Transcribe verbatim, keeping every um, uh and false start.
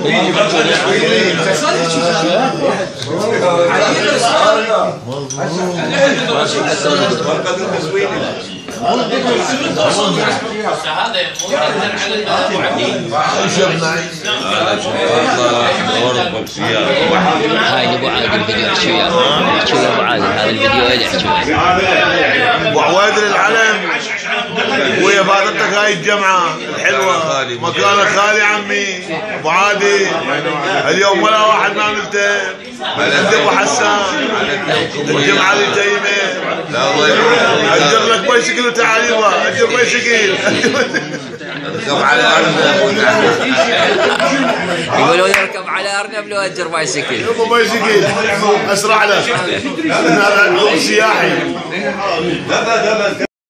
هاي ابو عادل الفيديو احكي وياه احكي ويا ابو عادل هذا الفيديو اللي احكي وياه ابو عويدر العلم ويا فاضلتك هاي الجمعه الحلوه مكانك خالي عمي ابو عادل. اليوم ولا واحد ما ملتهب عند ابو حسان الجمعه اللي جايمه. لا الله يبارك اجر لك بايسكل وتعال يبا اجر بايسكل. اركب على ارنب يقولون يركب على ارنب لو اجر بايسكل. يبا بايسكل اسرع له هذا سياحي.